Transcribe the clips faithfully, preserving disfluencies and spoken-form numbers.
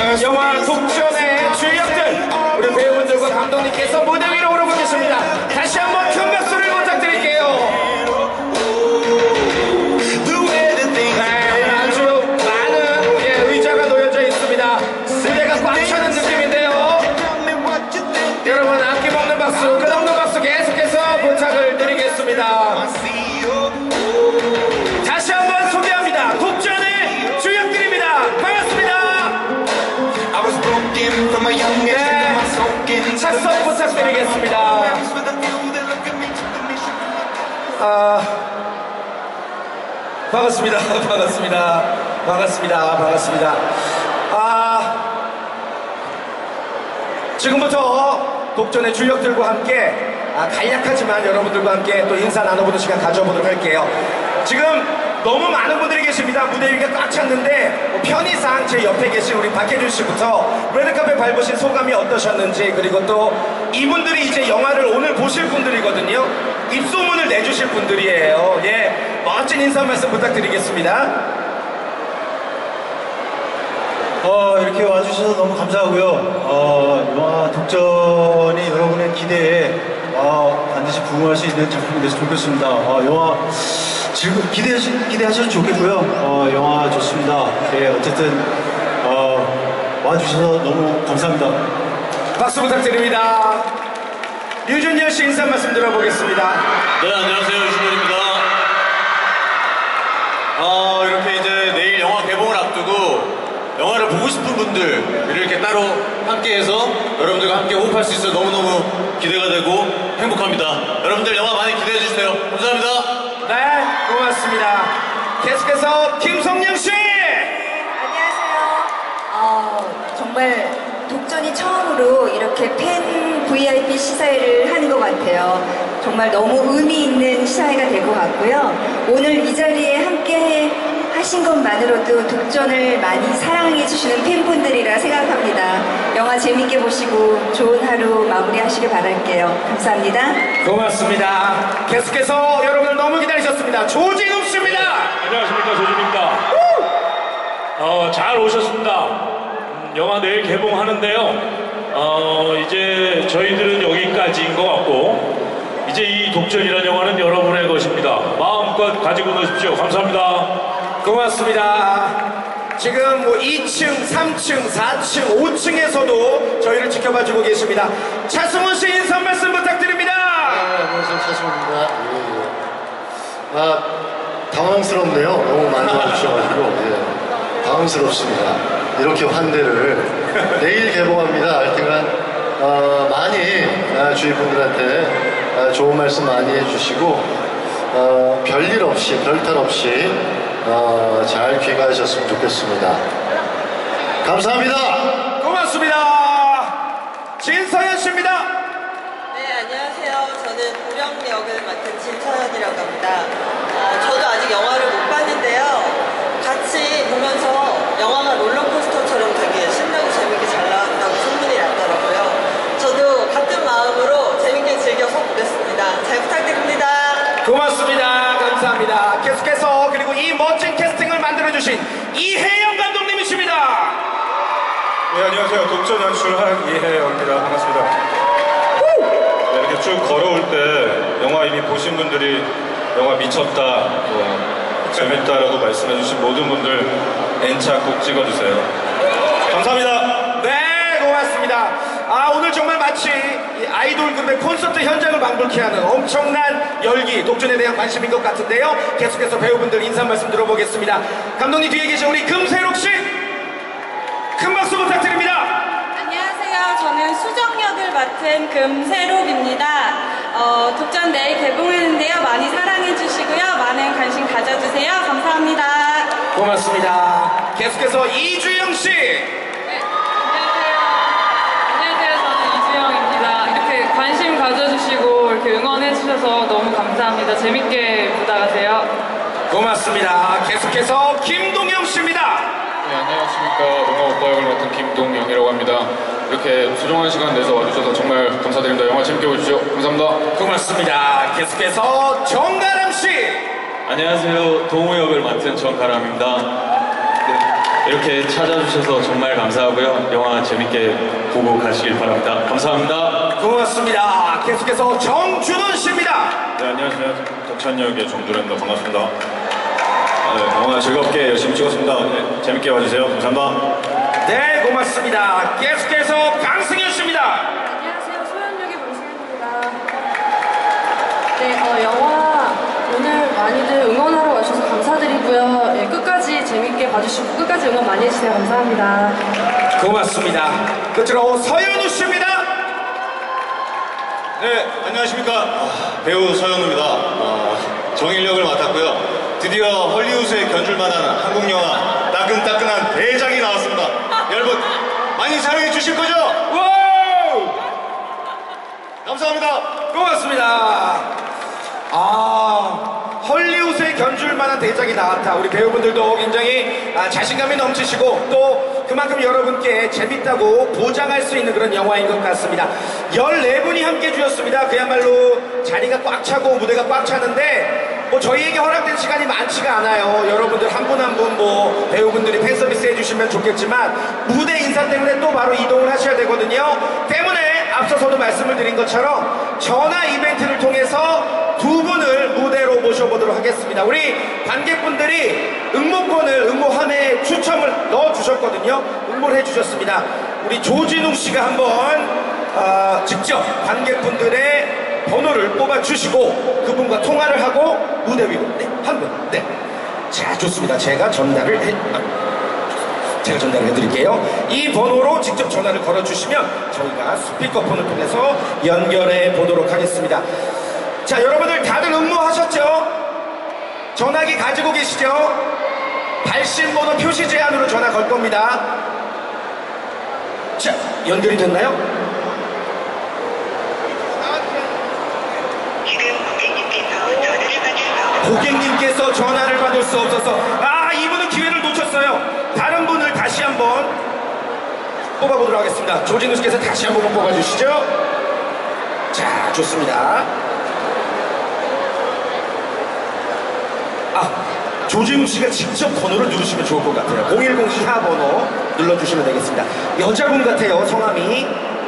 영화 독전의 주역들 우리 배우분들과 감독님께서 무대 위로 오르고 계십니다. 다시 한번 큰 박수를 부탁드릴게요. 네, 아주 많은 예, 의자가 놓여져 있습니다. 무대가 꽉 차는 느낌인데요. 여러분 아낌없는 박수, 끝없는 박수 계속해서 부탁을 드리겠습니다. 다시 한번 소개합니다. 독전의 주역들입니다. 반갑습니다. 네, 착석 부탁드리겠습니다. 아, 반갑습니다. 반갑습니다. 반갑습니다. 반갑습니다. 아, 지금부터 독전의 주역들과 함께 아, 간략하지만 여러분들과 함께 또 인사 나눠보는 시간 가져보도록 할게요. 지금 너무 많은 분들이 계십니다. 무대 위가 꽉 찼는데 뭐 편의상 제 옆에 계신 우리 박혜준 씨부터 레드카펫 밟으신 소감이 어떠셨는지, 그리고 또 이분들이 이제 영화를 오늘 보실 분들이거든요. 입소문을 내주실 분들이에요. 예, 멋진 인사 말씀 부탁드리겠습니다. 어, 이렇게 와주셔서 너무 감사하고요. 어, 영화 독전이 여러분의 기대에 어, 반드시 부응할 수 있는 작품이 됐으면 좋겠습니다. 어, 영화 즐거, 기대하시, 기대하셔도 좋겠고요. 어, 영화 좋습니다. 예, 어쨌든 어, 와주셔서 너무 감사합니다. 박수 부탁드립니다. 유준열 씨 인사 말씀 들어보겠습니다. 네, 안녕하세요. 유준열입니다. 어, 이렇게 이제 내일 영화 개봉을 앞두고 영화를 보고 싶은 분들 이렇게 따로 함께해서 여러분들과 함께 호흡할 수 있어서 너무너무 기대가 되고 행복합니다. 여러분들 영화 많이 기대해주세요. 감사합니다. 네, 고맙습니다. 계속해서 김성령 씨. 안녕하세요. 어, 정말 독전이 처음으로 이렇게 팬 브이아이피 시사회를 하는 것 같아요. 정말 너무 의미 있는 시사회가 될 것 같고요. 오늘 이 자리에 함께 하신 것만으로도 독전을 많이 사랑해 주시는 팬분들이라 생각합니다. 영화 재밌게 보시고 좋은 하루 마무리하시길 바랄게요. 감사합니다. 고맙습니다. 계속해서 여러분들 너무 기다리셨습니다. 조진웅 씨입니다. 안녕하십니까, 조진웅입니다. 어, 잘 오셨습니다. 음, 영화 내일 개봉하는데요. 어, 이제 저희들은 여기까지인 것 같고 이제 이 독전이라는 영화는 여러분의 것입니다. 마음껏 가지고 노십시오. 감사합니다. 고맙습니다. 지금 뭐 이 층, 삼 층, 사 층, 오 층에서도 저희를 지켜봐주고 계십니다. 차승원 씨 인사 말씀 부탁드립니다. 네, 안녕하세요. 차승원입니다. 예, 예. 아, 당황스럽네요. 너무 많이 와주셔가지고 예, 당황스럽습니다. 이렇게 환대를 내일 개봉합니다. 하여튼간 어, 많이 아, 주위 분들한테 아, 좋은 말씀 많이 해주시고 어, 별일 없이 별탈 없이 어, 잘 귀가하셨으면 좋겠습니다. 감사합니다. 고맙습니다. 진서연 씨입니다. 네, 안녕하세요. 저는 고령 역을 맡은 진서연이라고 합니다. 어, 저도 아직 영화를 못 봤는데요. 같이 보면서 영화가 롤러코스터처럼 되게 신나고 재밌게 잘 나왔다고 소문이 났더라고요. 저도 같은 마음으로 재밌게 즐겨서 보겠습니다. 잘 부탁드립니다. 고맙습니다. 감사합니다. 계속해서 그리고 이 멋진 캐스팅을 만들어주신 이혜영 감독님이십니다. 네, 안녕하세요. 독전 연출한 이혜영입니다. 반갑습니다. 네, 이렇게 쭉 걸어올 때 영화 이미 보신 분들이 영화 미쳤다, 뭐, 재밌다라고 말씀해주신 모든 분들 N차 꼭 찍어주세요. 감사합니다. 네, 고맙습니다. 아, 오늘 정말 마치 이 아이돌 그룹의 콘서트 현장을 방불케 하는 엄청난 열기, 독전에 대한 관심인 것 같은데요. 계속해서 배우분들 인사 말씀 들어보겠습니다. 감독님 뒤에 계신 우리 금세록 씨, 큰 박수 부탁드립니다. 안녕하세요. 저는 수정 역을 맡은 금세록입니다. 어, 독전 내일 개봉하는데요. 많이 사랑해 주시고요. 많은 관심 가져주세요. 감사합니다. 고맙습니다. 계속해서 이주영 씨. 네, 안녕하세요. 안녕하세요. 저는 이주영입니다. 이렇게 관심 가져주시고 이렇게 응원해 주셔서 너무 감사합니다. 재밌게 보다 가세요. 고맙습니다. 계속해서 김동영 씨입니다. 네, 안녕하십니까. 동화 오빠 역을 맡은 김동영이라고 합니다. 이렇게 소중한 시간 내서 와주셔서 정말 감사드립니다. 영화 재밌게 보십시오. 감사합니다. 고맙습니다. 계속해서 정가람 씨. 안녕하세요. 동호 역을 맡은 정가람입니다. 네, 이렇게 찾아주셔서 정말 감사하고요. 영화 재밌게 보고 가시길 바랍니다. 감사합니다. 고맙습니다. 계속해서 정준원 씨입니다. 네, 안녕하세요. 덕천역의 정준현입니다. 반갑습니다. 아, 네, 영화 즐겁게 열심히 찍었습니다. 네, 재밌게 봐주세요. 감사합니다. 네, 고맙습니다. 계속해서 강승현 씨입니다. 안녕하세요. 소연역의 방승현입니다. 네, 어, 영화 오늘 많이들 응원하러 와주셔서 감사드리고요. 예, 끝까지 재밌게 봐주시고 끝까지 응원 많이 해주세요. 감사합니다. 고맙습니다. 끝으로 서현우 씨입니다. 네, 안녕하십니까. 아, 배우 서현우입니다. 아, 정일역을 맡았고요. 드디어 헐리우드에 견줄만한 한국 영화 따끈따끈한 대작이 나왔습니다. 여러분 많이 사랑해 주실 거죠? 와우! 감사합니다. 고맙습니다. 아, 헐리우드에 견줄 만한 대작이 나왔다. 우리 배우분들도 굉장히 아, 자신감이 넘치시고 또 그만큼 여러분께 재밌다고 보장할 수 있는 그런 영화인 것 같습니다. 열네 분이 함께 주셨습니다. 그야말로 자리가 꽉 차고 무대가 꽉 차는데 뭐 저희에게 허락된 시간이 많지가 않아요. 여러분들 한 분 한 분 뭐 배우분들이 팬서비스 해주시면 좋겠지만 무대 인사 때문에 또 바로 이동을 하셔야 되거든요. 때문에 앞서서도 말씀을 드린 것처럼 전화 이벤트를 통해서 두 분을 무대로 모셔보도록 하겠습니다. 우리 관객분들이 응모권을 응모함에 추첨을 넣어주셨거든요. 응모를 해주셨습니다. 우리 조진웅 씨가 한번 어, 직접 관객분들의 번호를 뽑아주시고 그분과 통화를 하고 무대 위로 네, 한 분. 네. 자, 좋습니다. 제가 전달을 해, 아, 제가 전달을 해드릴게요. 이 번호로 직접 전화를 걸어주시면 저희가 스피커폰을 통해서 연결해 보도록 하겠습니다. 자, 여러분들 다들 응모하셨죠? 전화기 가지고 계시죠? 발신번호 표시 제한으로 전화 걸 겁니다. 자, 연결이 됐나요? 고객님께서 전화를 받을 수 없어서 아, 이분은 기회를 놓쳤어요. 다른 분을 다시 한번 뽑아보도록 하겠습니다. 조진우 씨께서 다시 한번 뽑아주시죠. 자, 좋습니다. 아, 조진우 씨가 직접 번호를 누르시면 좋을 것 같아요. 공일공이 하 번호 눌러주시면 되겠습니다. 여자분 같아요, 성함이.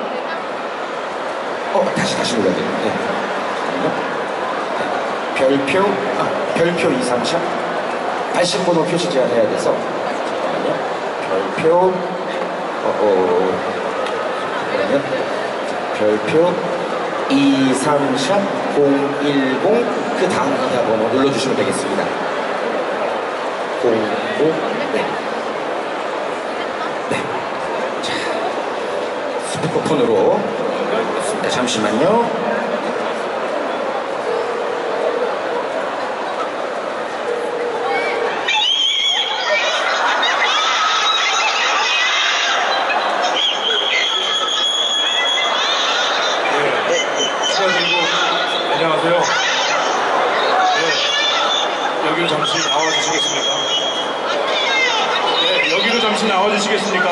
어, 다시 다시 눌러야 돼요. 네. 잠깐만요. 별표, 아, 별표 이상샷. 발신번호 표시 제한해야 돼서. 잠깐만요. 별표, 어, 어, 잠깐만요. 별표 이상샷 공일공 그 다음 기타 번호 눌러주시면 되겠습니다. 공오, 네. 네. 자, 스피커폰으로 연결했습니다. 잠시만요. 안녕하세요. 네, 여기로 잠시 나와주시겠습니까? 네, 여기로 잠시 나와주시겠습니까?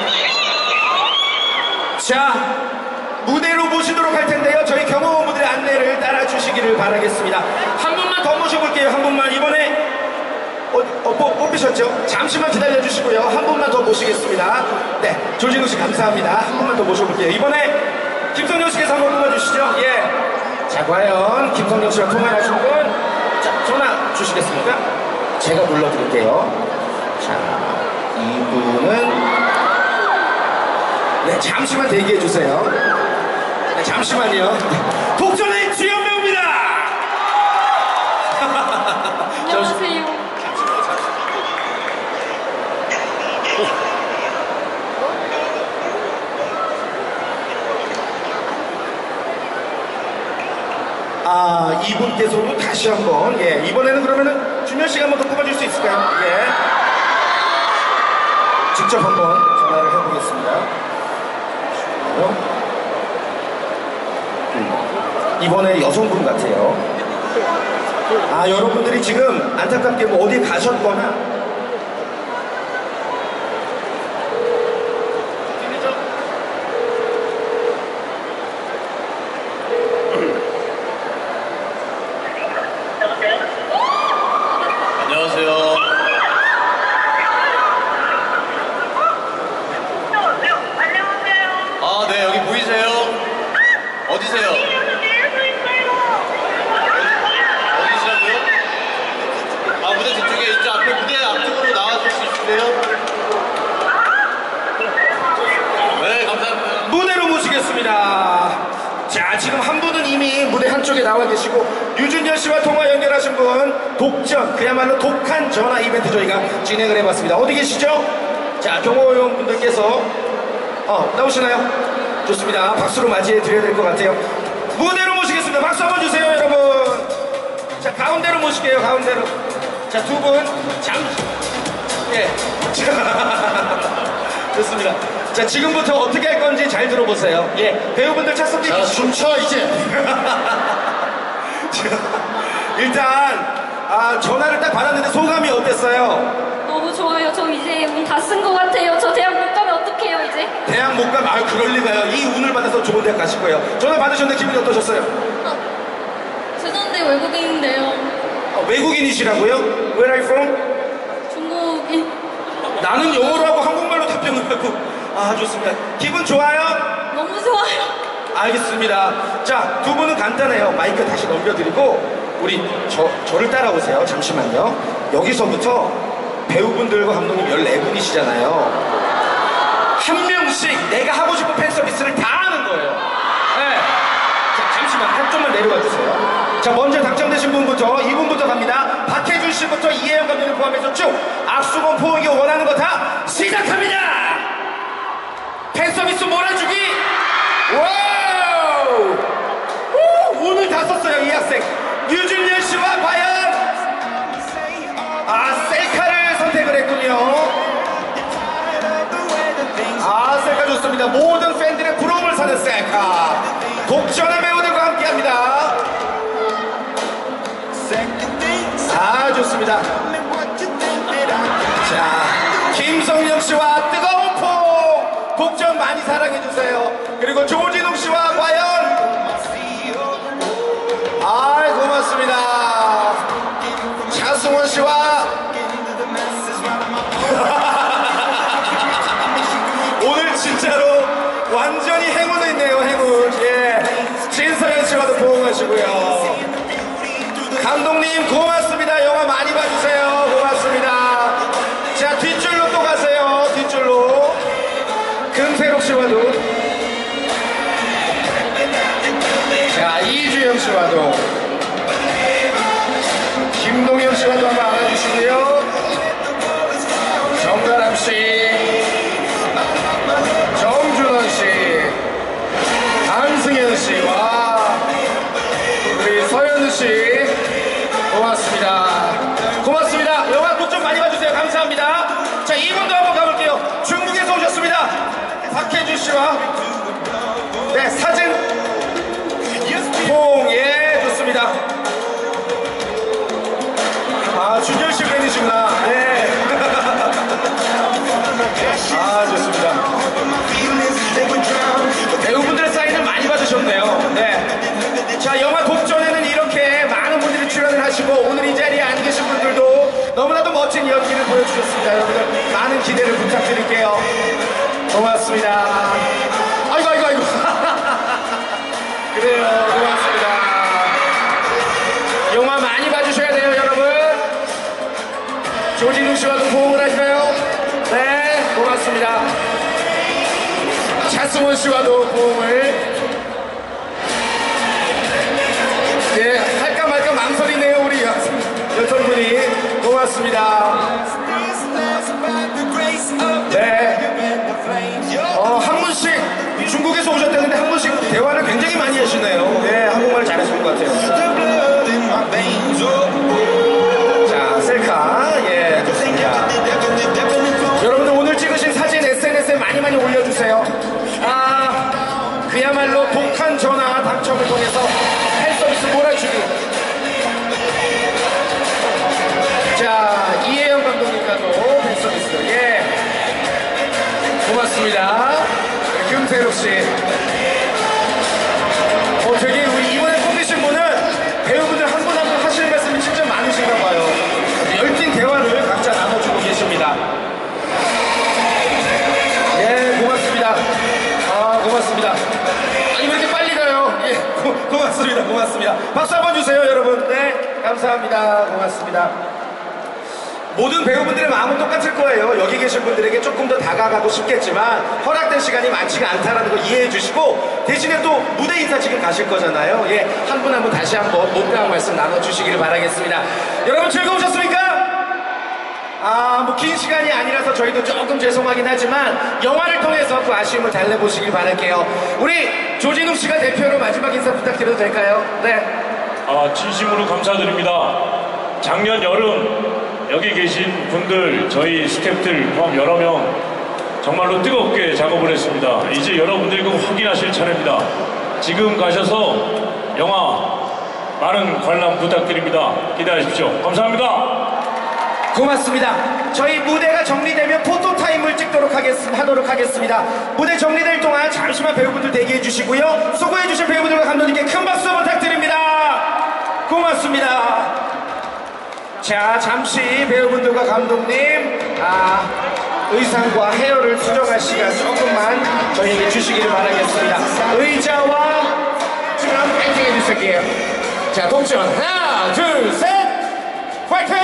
자, 무대로 모시도록 할 텐데요. 저희 경호원분들의 안내를 따라 주시기를 바라겠습니다. 한 분만 더 모셔볼게요. 한 분만. 이번에 어, 어, 뽑, 뽑히셨죠? 잠시만 기다려 주시고요. 한 분만 더 모시겠습니다. 네, 조진우 씨 감사합니다. 한 분만 더 모셔볼게요. 이번에 김성령 씨께서 한번 뽑아주시죠. 예. 자, 과연 김성령 씨와 통화를 하신 분, 자, 전화 주시겠습니까? 제가 눌러드릴게요. 자, 이분은 네, 잠시만 대기해 주세요. 네, 잠시만요. 독전의 주연 배우입니다. 안녕하세요. 아, 이분께서도 다시 한번, 예, 이번에는 그러면은 준현 씨가 한번 더 뽑아줄 수 있을까요? 예. 직접 한번 전화를 해보겠습니다. 음, 이번에 여성분 같아요. 아, 여러분들이 지금 안타깝게 뭐 어디 가셨거나 안녕하세요. 자, 지금 한 분은 이미 무대 한쪽에 나와 계시고 유준열 씨와 통화 연결하신 분 독전, 그야말로 독한 전화 이벤트 저희가 진행을 해봤습니다. 어디 계시죠? 자, 경호원 분들께서 어, 나오시나요? 좋습니다. 박수로 맞이해 드려야 될 것 같아요. 무대로 모시겠습니다. 박수 한번 주세요, 여러분. 자, 가운데로 모실게요, 가운데로. 자, 두 분 잠시. 예. 좋습니다. 자, 지금부터 어떻게 할 건지 잘 들어보세요. 예, 배우분들 착석해 자, 주시고. 춤춰 이제. 일단 아, 전화를 딱 받았는데 소감이 어땠어요? 너무 좋아요. 저 이제 운 다 쓴 것 같아요. 저 대학 못 가면 어떡해요, 이제? 대학 못 가면 아유 그럴 리가요. 이 운을 받아서 좋은 대학 가실 거예요. 전화 받으셨는데 기분이 어떠셨어요? 아, 죄송한데 외국인인데요. 어, 외국인이시라고요? Where are you from? 중국인. 나는 영어로 하고 한국말로 답변을 하고. 아, 좋습니다. 기분 좋아요? 너무 좋아요. 알겠습니다. 자, 두 분은 간단해요. 마이크 다시 넘겨드리고 우리 저, 저를 따라오세요. 잠시만요. 여기서부터 배우분들과 감독님 열네 분이시잖아요. 한 명씩 내가 하고 싶은 팬 서비스를 다 하는 거예요. 네. 자, 잠시만 한쪽만 내려가 주세요. 자, 먼저 당첨되신 분부터 이분부터 갑니다. 박혜준 씨부터 이혜영 감독님 포함해서 쭉 악수건 포옹이 원하는 거 다 시작합니다. 팬 서비스 몰아주기. 와우! 우, 오늘 다 썼어요, 이 학생. 유준열 씨와 과연 아, 셀카를 선택을 했군요. 아, 셀카 좋습니다. 모든 팬들의 부러움을 사는 셀카. 독전의 배우들과 함께합니다. 아, 좋습니다. 자, 김성령 씨와 뜨거운 포. 독전 많이 사랑해주세요. 그리고 조진웅 씨와 과연 아, 고맙습니다. 차승원 씨와 오늘 진짜로 완전히 행운했네요, 행운. 예, 진서연 씨와도 포옹하시고요. 감독님 고맙습니다. 영화 많이 봐주세요. 고맙습니다. 자, 뒷줄로 또 가세요. 뒷줄로. 금세록 씨와도. 자, 이주영 씨와도. 김동현 씨와도 한번 알아주시고요. 정가람 씨. 정준원 씨. 안승현 씨. 와. 우리 서현우 씨. 고맙습니다. 고맙습니다. 영화 꼭 좀 많이 봐주세요. 감사합니다. 자, 이분도 한번 가볼게요. 중국에서 오셨습니다. 박혜준 씨와 네, 사진 포옹. 예, 좋습니다. 아, 준열 씨 팬이시구나. 네. 아, 좋습니다. 배우분들의 사인을 많이 받으셨네요. 네. 자, 영화 독전에는 이렇게 많은 분들이 출연을 하시고 오늘 이 자리에 안 계신 분들도 너무나도 멋진 연기를 보여주셨습니다. 여러분들 많은 기대를 부탁드릴게요. 고맙습니다. 아이고, 아이고, 아이고. 그래요. 고맙습니다. 영화 많이 봐주셔야 돼요, 여러분. 조진웅 씨와도 포옹을 하시나요? 네, 고맙습니다. 차승원 씨와도 포옹을. 네, 할까 말까 망설이네요, 우리 여성분이. 고맙습니다. 네. 어, 한 분씩 중국에서 오셨다는데 한 분씩 대화를 굉장히 많이 하시네요. 네, 한국말 잘하시는 것 같아요. 자, 셀카. 예, 좋습니다. 여러분들 오늘 찍으신 사진 에스엔에스에 많이 많이 올려주세요. 아, 그야말로 독한 전화 당첨을 통해서 팬 서비스 몰아주기. 자, 이혜영 감독님과도 팬 서비스. 예. 고맙습니다. 금세록 씨. 어, 되게 우리 이번에 뽑히신 분은 배우분들 한 분 한 분 하실 말씀이 진짜 많으신가 봐요. 열띤 대화를 각자 나눠주고 계십니다. 예, 고맙습니다. 아, 고맙습니다. 아니, 왜 이렇게 빨리 가요? 예, 고, 고맙습니다. 고맙습니다. 박수 한번 주세요, 여러분. 네, 감사합니다. 고맙습니다. 모든 배우분들의 마음은 똑같을 거예요. 여기 계신 분들에게 조금 더 다가 다가가고 싶겠지만 허락된 시간이 많지가 않다라는 거 이해해 주시고 대신에 또 무대 인사 지금 가실 거잖아요. 예, 한 분 한 분 다시 한번 목표한 말씀 나눠주시기를 바라겠습니다. 여러분 즐거우셨습니까? 아, 뭐 긴 시간이 아니라서 저희도 조금 죄송하긴 하지만 영화를 통해서 그 아쉬움을 달래보시길 바랄게요. 우리 조진욱 씨가 대표로 마지막 인사 부탁드려도 될까요? 네. 아, 진심으로 감사드립니다. 작년 여름 여기 계신 분들, 저희 스태프들 포함 여러 명 정말로 뜨겁게 작업을 했습니다. 이제 여러분들이 그 확인하실 차례입니다. 지금 가셔서 영화 많은 관람 부탁드립니다. 기대하십시오. 감사합니다. 고맙습니다. 저희 무대가 정리되면 포토타임을 찍도록 하겠습니다. 하도록 하겠습니다. 무대 정리될 동안 잠시만 배우분들 대기해 주시고요. 수고해 주신 배우분들과 감독님께 큰 박수 부탁드립니다. 고맙습니다. 자, 잠시 배우분들과 감독님 아, 의상과 헤어를 수정할 시간 조금만 저희에게 주시기를 바라겠습니다. 의자와 지금 파이팅 해주실게요. 자, 동전 하나 둘 셋 파이팅!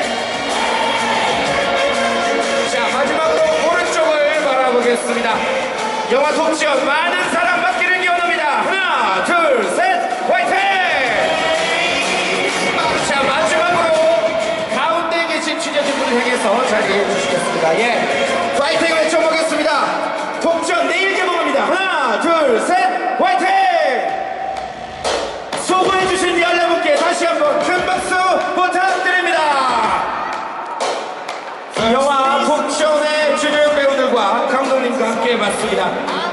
자, 마지막으로 오른쪽을 바라보겠습니다. 영화 독전 많은 사랑 받기를 기원합니다. 하나 둘 셋 파이팅! 자, 마지막으로 가운데 계신 취재진분을 향해서 자리해 주시겠습니다. 예, 파이팅 외쳐보겠습니다. 독전 내일 개봉합니다. 하나 둘 셋 파이팅! 수고해주신 여러분께 다시 한번 큰 박수 부탁드립니다. 이 영화 독전의 주연 배우들과 감독님과 함께 봤습니다.